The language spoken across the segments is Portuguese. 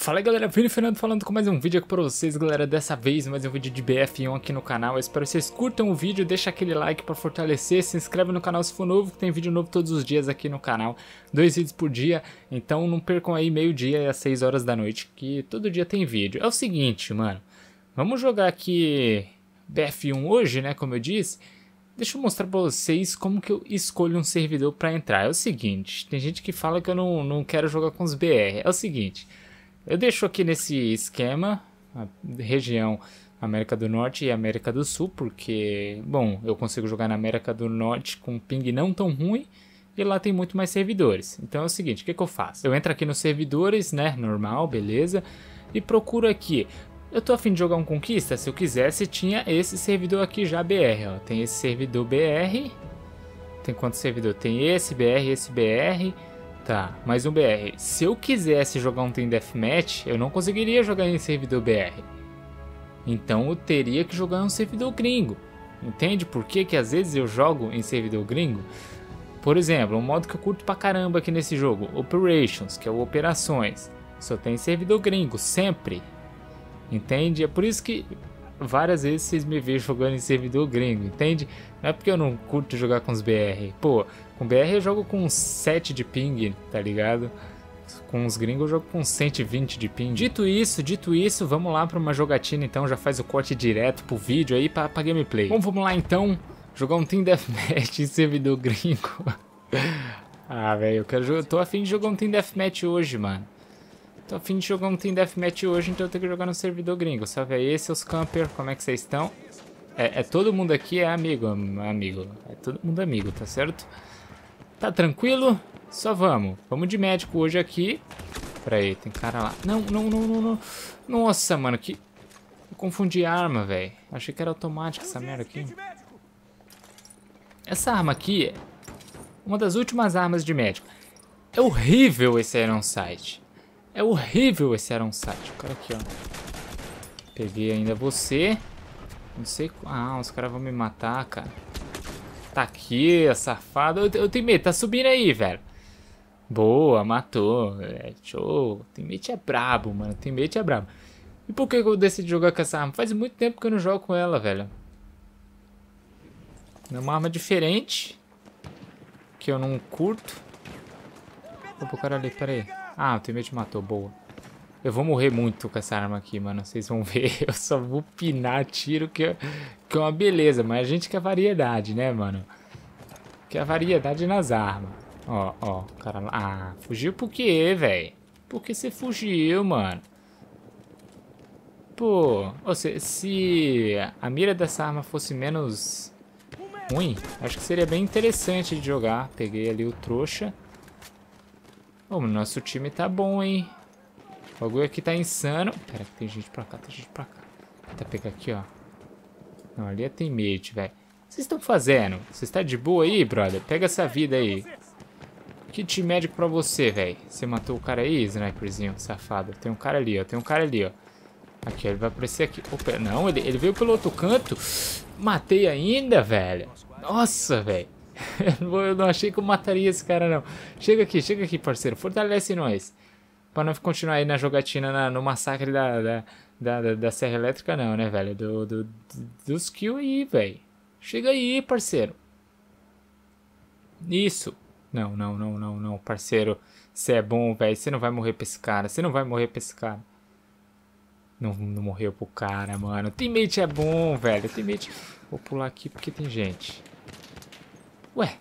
Fala aí galera, Vini Fernando falando com mais um vídeo aqui pra vocês, galera. Dessa vez mais um vídeo de BF1 aqui no canal. Eu espero que vocês curtam o vídeo, deixa aquele like pra fortalecer, se inscreve no canal se for novo, que tem vídeo novo todos os dias aqui no canal. 2 vídeos por dia, então não percam aí meio-dia e às 6 horas da noite, que todo dia tem vídeo. É o seguinte, mano, vamos jogar aqui BF1 hoje, né, como eu disse. Deixa eu mostrar pra vocês como que eu escolho um servidor pra entrar. É o seguinte, tem gente que fala que eu não quero jogar com os BR. É o seguinte... Eu deixo aqui nesse esquema, a região América do Norte e América do Sul, porque, bom, eu consigo jogar na América do Norte com ping não tão ruim e lá tem muito mais servidores. Então é o seguinte, o que eu faço? Eu entro aqui nos servidores, né, normal, beleza, e procuro aqui. Eu tô a fim de jogar um Conquista, se eu quisesse tinha esse servidor aqui já BR, ó. Tem esse servidor BR, tem quantos servidores? Tem esse BR... Tá, mais um BR. Se eu quisesse jogar um Team Deathmatch, eu não conseguiria jogar em servidor BR. Então eu teria que jogar em um servidor gringo. Entende por que que às vezes eu jogo em servidor gringo? Por exemplo, um modo que eu curto pra caramba aqui nesse jogo, Operations, que é o Operações. Só tem servidor gringo, sempre. Entende? É por isso que várias vezes vocês me veem jogando em servidor gringo, entende? Não é porque eu não curto jogar com os BR. Pô, com BR eu jogo com 7 de ping, tá ligado? Com os gringos eu jogo com 120 de ping. Dito isso, vamos lá pra uma jogatina então. Já faz o corte direto pro vídeo aí pra gameplay. Bom, vamos lá então jogar um Team Deathmatch em servidor gringo. Ah, velho, eu tô a fim de jogar um Team Deathmatch hoje, mano. Tô a fim de jogar um Team Deathmatch hoje, então eu tenho que jogar no servidor gringo. Salve aí, seus camper, como é que vocês estão? Todo mundo aqui é amigo. É todo mundo amigo, tá certo? Tá tranquilo? Só vamos. Vamos de médico hoje aqui. Pera aí, tem cara lá. Não. Nossa, mano, que... Eu confundi a arma, velho. Achei que era automática essa merda aqui. Essa arma aqui é uma das últimas armas de médico. É horrível esse Iron Sight. É horrível esse Iron Sight. O cara aqui, ó. Peguei ainda você. Não sei... Ah, os caras vão me matar, cara. Tá aqui, safado. Eu tenho medo. Tá subindo aí, velho. Boa, matou. Show. Teammate é brabo, mano. Teammate é brabo. E por que eu decidi jogar com essa arma? Faz muito tempo que eu não jogo com ela, velho. É uma arma diferente. Que eu não curto. Opa, o cara ali, pera aí. Ah, o teammate matou, boa. Eu vou morrer muito com essa arma aqui, mano. Vocês vão ver. Eu só vou pinar tiro, que é uma beleza. Mas a gente quer variedade, né, mano? Quer variedade nas armas. Ó, o cara lá. Ah, fugiu por quê, velho? Por que você fugiu, mano? Pô, se a mira dessa arma fosse menos ruim, acho que seria bem interessante de jogar. Peguei ali o trouxa. Ô, nosso time tá bom, hein? O bagulho aqui tá insano. Pera, que tem gente pra cá, Tenta pegar aqui, ó. Não, ali é teammate, velho. O que vocês estão fazendo? Você está de boa aí, brother? Pega essa vida aí. Kit médico pra você, velho. Você matou o cara aí, sniperzinho, safado. Tem um cara ali, ó. Aqui, ele vai aparecer aqui. Opa, não, ele veio pelo outro canto. Matei ainda, velho. Nossa, velho. Eu não achei que eu mataria esse cara, não. Chega aqui, parceiro. Fortalece nós. Pra não continuar aí na jogatina, no massacre da serra elétrica, não, né, velho? Dos kills aí, velho. Chega aí, parceiro. Isso. Não, parceiro. Você é bom, velho. Você não vai morrer pra esse cara. Não morreu pro cara, mano. Teammate é bom, velho. Teammate... Vou pular aqui porque tem gente. Ué.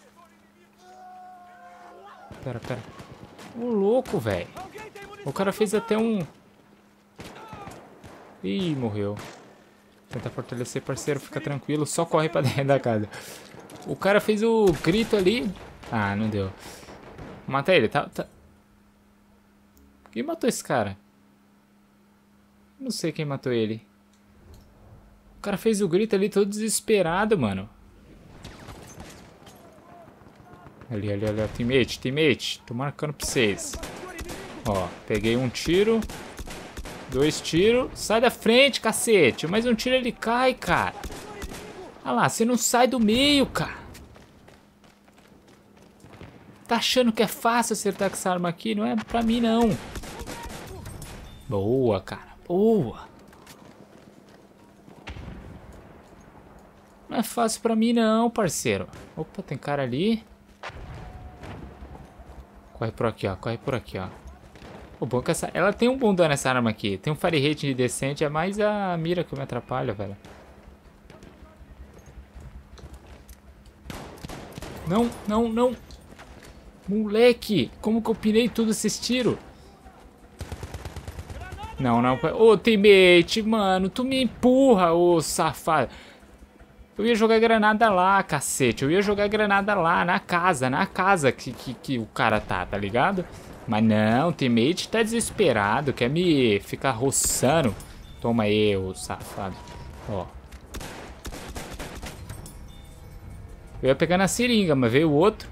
Pera. Ô, louco, velho. O cara fez até um... Ih, morreu. Tenta fortalecer, parceiro. Fica tranquilo. Só corre pra dentro da casa. O cara fez o grito ali. Ah, não deu. Mata ele. Tá. Quem matou esse cara? Não sei quem matou ele. O cara fez o grito ali todo desesperado, mano. Ali, teammate. Tô marcando pra vocês. Ó, peguei um tiro. 2 tiros. Sai da frente, cacete. Mais um tiro ele cai, cara. Olha lá, você não sai do meio, cara. Tá achando que é fácil acertar com essa arma aqui? Não é pra mim, não. Boa, cara. Boa. Não é fácil pra mim não, parceiro. Opa, tem cara ali. Corre por aqui, ó. Corre por aqui, ó. O bom é que ela tem um bom dano essa arma aqui. Tem um fire rate decente. É mais a mira que me atrapalha, velho. Não, não, não. Moleque, como que eu pirei todos esses tiros? Não, não. Ô, teammate, mano. Tu me empurra, ô safado. Eu ia jogar granada lá, cacete. Eu ia jogar granada lá, na casa que o cara tá ligado? Mas não, o teammate tá desesperado. Quer me ficar roçando. Toma aí, ô safado. Ó. Eu ia pegar na seringa, mas veio o outro.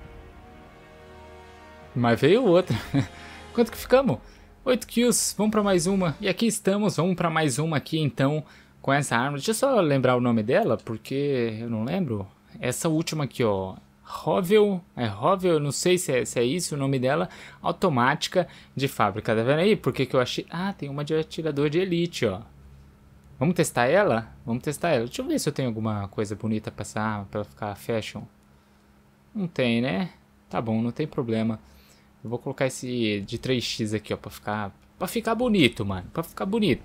Quanto que ficamos? 8 kills, vamos pra mais uma. E aqui estamos, vamos pra mais uma aqui então, com essa arma. Deixa eu só lembrar o nome dela, porque eu não lembro. Essa última aqui, ó. Rovel, não sei se é isso o nome dela. Automática de fábrica, tá vendo aí? Porque que eu achei... Ah, tem uma de atirador de elite, ó. Vamos testar ela? Vamos testar ela. Deixa eu ver se eu tenho alguma coisa bonita pra essa arma, pra ela ficar fashion. Não tem, né? Tá bom, não tem problema. Eu vou colocar esse de 3x aqui, ó, pra ficar bonito, mano. Pra ficar bonito.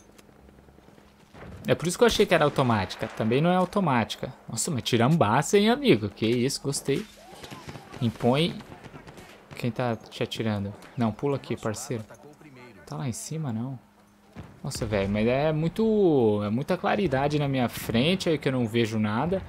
É por isso que eu achei que era automática. Também não é automática. Nossa, mas tirambaça, hein, amigo? Que isso, gostei. Impõe. Quem tá te atirando? Não, pula aqui, parceiro. Tá lá em cima, não. Nossa, velho, mas é muita claridade na minha frente aí que eu não vejo nada.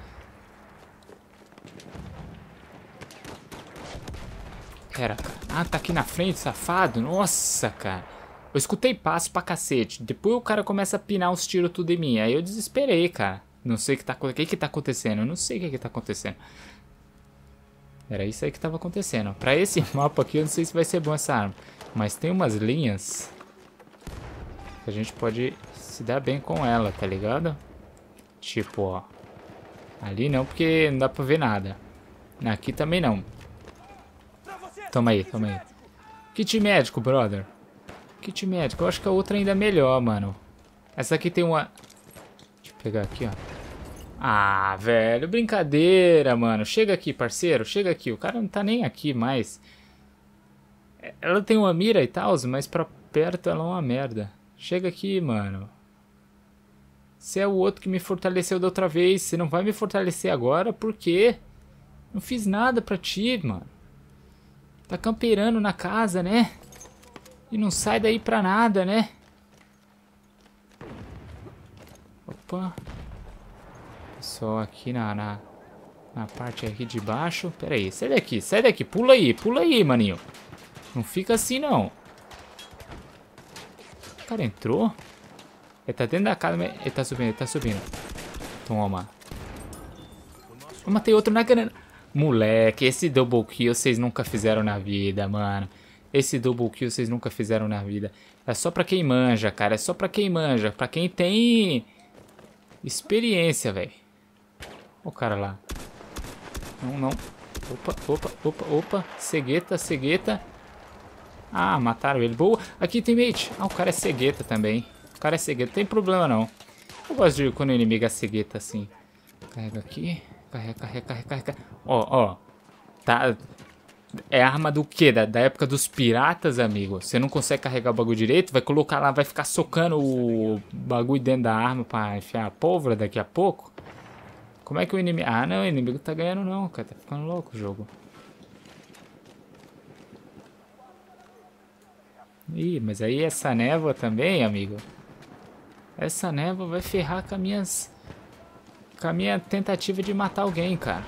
Pera, cara. Ah, tá aqui na frente, safado. Nossa, cara. Eu escutei passo pra cacete. Depois o cara começa a pinar os tiros tudo em mim. Aí eu desesperei, cara. Não sei o que tá acontecendo. Eu não sei o que tá acontecendo. Era isso aí que tava acontecendo. Pra esse mapa aqui, eu não sei se vai ser bom essa arma. Mas tem umas linhas que a gente pode se dar bem com ela, tá ligado? Tipo, ó. Ali não, porque não dá pra ver nada. Aqui também não. Toma aí, toma aí. Kit médico, brother. Kit médico. Eu acho que a outra ainda é melhor, mano. Essa aqui tem uma... Deixa eu pegar aqui, ó. Ah, velho. Brincadeira, mano. Chega aqui, parceiro. Chega aqui. O cara não tá nem aqui mais. Ela tem uma mira e tal, mas pra perto ela é uma merda. Chega aqui, mano. Você é o outro que me fortaleceu da outra vez. Você não vai me fortalecer agora, por quê? Não fiz nada pra ti, mano. Tá camperando na casa, né? E não sai daí pra nada, né? Opa. Só aqui na parte aqui de baixo. Pera aí, sai daqui, sai daqui. Pula aí, maninho. Não fica assim, não. O cara entrou? Ele tá dentro da casa, mas ele tá subindo, ele tá subindo. Toma. Eu matei outro na grana. Moleque, esse double kill vocês nunca fizeram na vida, mano. Esse double kill vocês nunca fizeram na vida. É só pra quem manja, cara. É só pra quem manja. Pra quem tem experiência, velho. Ó o cara lá. Não, não. Opa. Cegueta. Ah, mataram ele. Boa. Aqui tem mate. Ah, o cara é cegueta também. O cara é cegueta. Não tem problema, não. Eu gosto de quando o inimigo é cegueta assim. Carrega aqui. Carrega. Ó. Tá. É arma do quê? Da época dos piratas, amigo. Você não consegue carregar o bagulho direito, vai colocar lá, vai ficar socando o bagulho dentro da arma pra enfiar a pólvora daqui a pouco. Como é que o inimigo... Ah, não, o inimigo tá ganhando não, cara. Tá ficando louco o jogo. Ih, mas aí essa névoa também, amigo. Essa névoa vai ferrar com a minha tentativa de matar alguém, cara.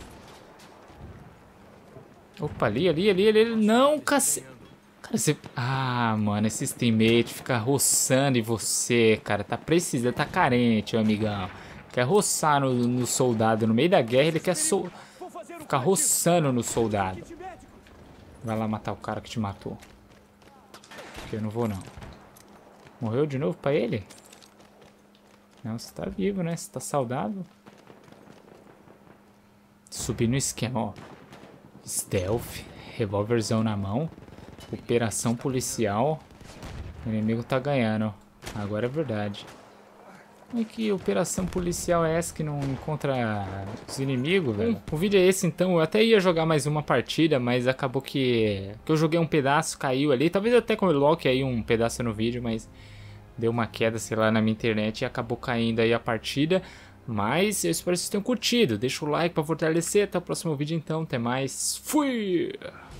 Opa, ali. Não, cacete. Cara, você... Ah, mano, esses teammates ficam roçando em você, cara. Tá precisando, tá carente, amigão. Quer roçar no soldado. No meio da guerra, ele quer ficar roçando no soldado. Vai lá matar o cara que te matou. Porque eu não vou, não. Morreu de novo pra ele? Não, você tá vivo, né? Você tá saudável. Subir no esquema, ó. Stealth, revólverzão na mão, operação policial. O inimigo tá ganhando. Agora é verdade. Como é que operação policial é essa que não encontra os inimigos, velho? O vídeo é esse, então. Eu até ia jogar mais uma partida, mas acabou que eu joguei um pedaço, caiu ali. Talvez eu até coloque aí um pedaço no vídeo, mas deu uma queda, sei lá, na minha internet e acabou caindo aí a partida. Mas eu espero que vocês tenham curtido. Deixa o like pra fortalecer. Até o próximo vídeo, então. Até mais. Fui!